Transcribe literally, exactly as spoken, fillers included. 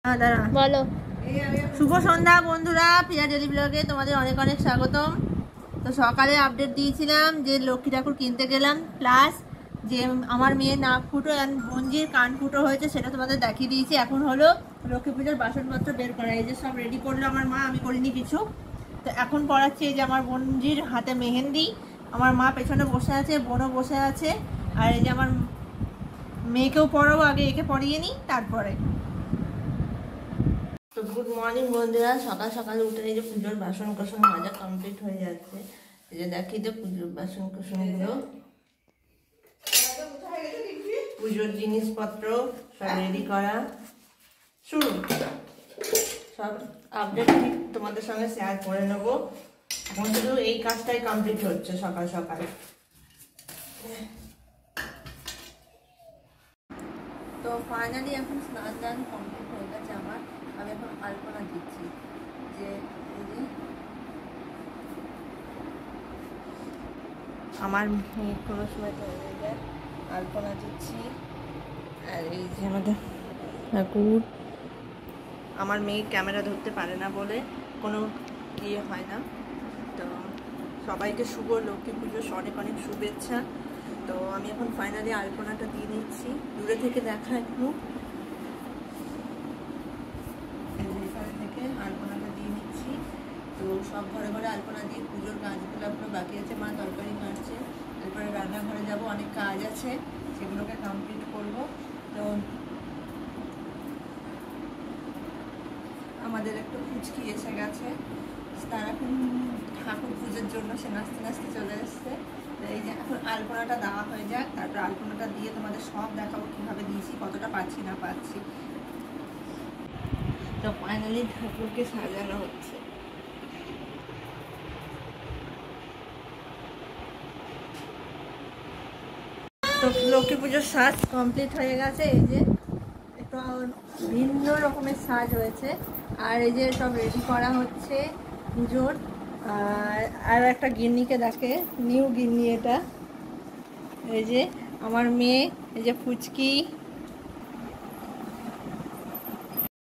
বলো। শুভ সন্ধ্যা বন্ধুরা, প্রিয়া ডেলি ব্লগে তোমাদের অনেক অনেক স্বাগতম। তো সকালে আপডেট দিয়েছিলাম যে লক্ষ্মী ঠাকুর কিনতে গেলাম, প্লাস যে আমার মেয়ের নাক ফুটো আর বোনজির কান ফুটো হয়েছে সেটা তোমাদের দেখিয়ে দিয়েছি। এখন হলো লক্ষ্মী পুজোর বাসনপত্র বের করা, এই যে সব রেডি করলো আমার মা, আমি করিনি কিছু। তো এখন পড়াচ্ছি এই যে আমার বোনজির হাতে মেহেন্দি, আমার মা পেছনে বসে আছে, বোনও বসে আছে, আর এই যে আমার মেয়েকেও পড়াবো, আগে একে পড়িয়ে নিই তারপরে। তো গুড মর্নিং বন্ধুরা, সকাল সকাল উঠে এই যে পুজোর বাসন কোসন মাজা কমপ্লিট হয়ে যাচ্ছে। এই যে দেখি তো পুজোর বাসন কোসনগুলো, পুজোর জিনিসপত্র সব রেডি করা শুরু, সব আপডেট তোমাদের সঙ্গে শেয়ার করে নেবো। এখন শুধু এই কাজটাই কমপ্লিট হচ্ছে সকাল সকাল। তো ফাইনালি এখন স্নান দান কমপ্লিট হয়ে গেছে আমার। আমি এখন আলপনা দিচ্ছি, যে আমার মেয়ে কোনো সময় হয়ে যায় আলপনা দিচ্ছি। আর এই যে আমাদের ঠাকুর, আমার মেয়ে ক্যামেরা ধরতে পারে না বলে কোনো ইয়ে হয় না। তো সবাইকে শুভ লক্ষ্মী পুজোর অনেক অনেক শুভেচ্ছা। তো আমি এখন ফাইনালি আলপনাটা দিয়ে নিচ্ছি, দূরে থেকে দেখা একটু থেকে আলপনাটা দিয়ে নিচ্ছি। তো সব ঘরে ঘরে আলপনা দিয়ে পুজোর কাজগুলো আপনার বাকি আছে, মা তরকারি কাটছে, তারপরে রান্নাঘরে যাব, অনেক কাজ আছে সেগুলোকে কমপ্লিট করব। তো আমাদের একটু ফুচকি এসে গেছে, তার এখন ঠাকুর পুজোর জন্য সে নাচতে নাচতে চলে এসছে। তো এই যে এখন আলপনাটা দেওয়া হয়ে যাক, তারপর আলপনাটা দিয়ে তোমাদের সব দেখাবো কীভাবে দিয়েছি, কতটা পাচ্ছি না পাচ্ছি। তো ফাইনালি ঠাকুরকে সাজানো হচ্ছে। তো লক্ষ্মী পুজোর সাজ কমপ্লিট হয়ে গেছে, এই যে একটু ভিন্ন রকমের সাজ হয়েছে। আর এই যে সব রেডি করা হচ্ছে পুজোর। আর আর একটা গিন্নিকে দেখে, নিউ গিন্নি এটা, এই যে আমার মেয়ে, এই যে ফুচকি